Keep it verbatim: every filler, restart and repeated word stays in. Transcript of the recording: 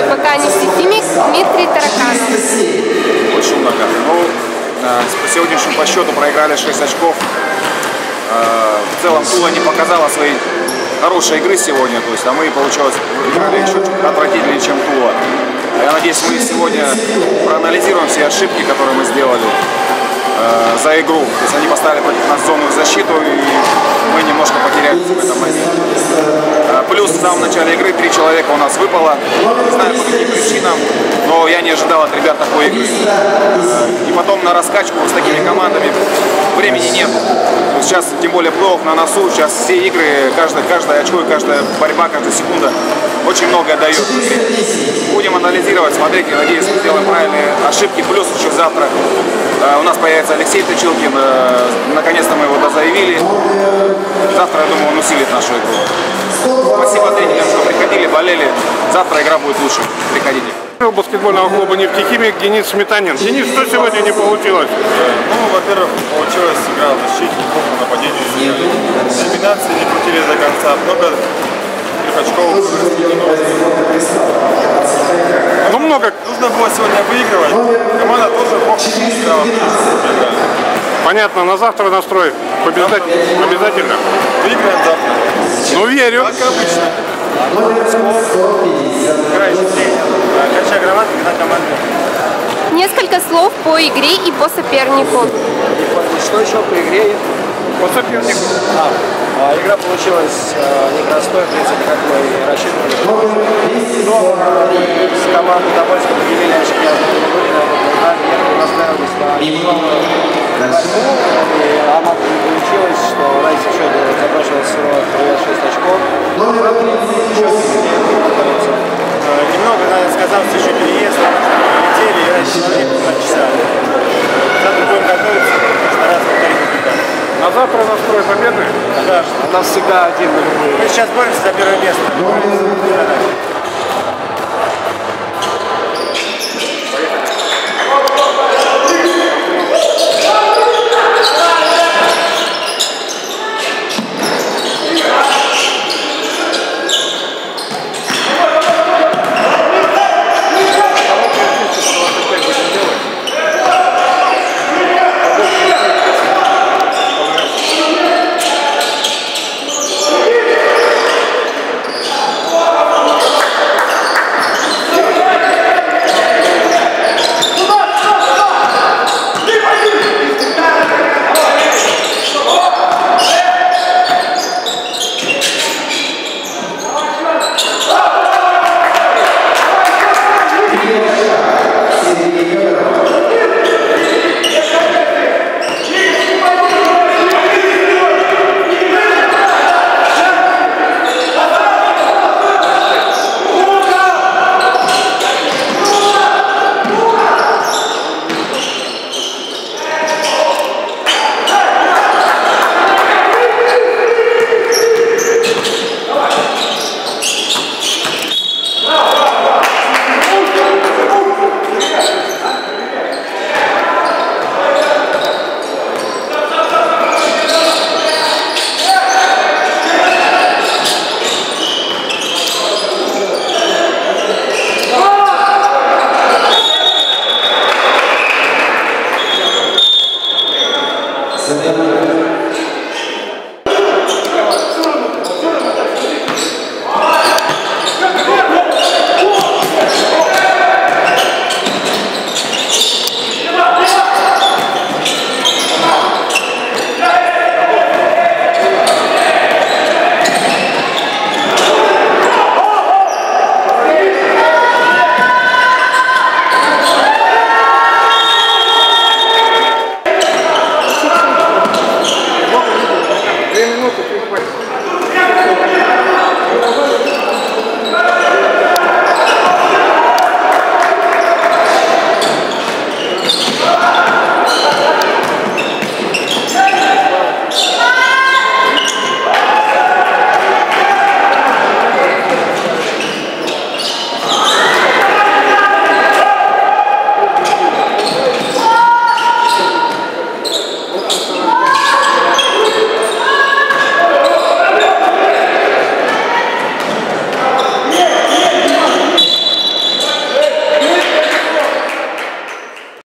ПК «Нефтехимик» Дмитрий Тараканов. Очень много. Ну, по сегодняшнему по счету проиграли шесть очков. В целом Тула не показала своей хорошей игры сегодня, то есть, а мы, получилось, играли еще чуть отвратительнее, чем Тула. Я надеюсь, мы сегодня проанализируем все ошибки, которые мы сделали э, за игру. То есть они поставили против нас зону защиту, и мы немножко потерялись в этом моменте. Э, плюс в самом начале игры три человека у нас выпало. Не знаю, по каким причинам, но я не ожидал от ребят такой игры. Э, и потом на раскачку с такими командами времени нет. Сейчас, тем более, плей-офф на носу. Сейчас все игры, каждое, каждое очко и каждая борьба, каждая секунда очень многое дает. Будем анализировать, смотреть, и надеюсь, мы сделаем правильные ошибки. Плюс еще завтра э, у нас появится Алексей Точилкин. Э, Наконец-то мы его дозаявили. Завтра, я думаю, он усилит нашу игру. Спасибо тренерам, что приходили, болели. Завтра игра будет лучше. Приходите. Баскетбольного клуба «Нефтехимик» Денис Сметанин. Денис, что сегодня не получилось? Ну, во-первых, получилась игра в защите, плохо нападение. Комбинации не крутили до конца. Много очков. Ну, много. Нужно было сегодня выигрывать. Команда тоже плохо играла. Понятно, на завтра настрой. Побеждать обязательно. Выиграем завтра. Ну, верю. Как обычно. Несколько слов по игре и по сопернику. Что еще по игре? По сопернику. А, а, игра получилась а, непростой, в принципе, как мы и рассчитывали. Но с командой Тобольска поделили очки, настраивались на борьбу, и Амаку не получилось, что Райс еще забросил всего шесть очков. Немного, надо сказать, еще переезд, летели, играть человек два часа. Завтра будем готовиться, стараться повторить победу. На завтра настрой победы? Да, у нас всегда один. Мы сейчас боремся за первое место. Gracias.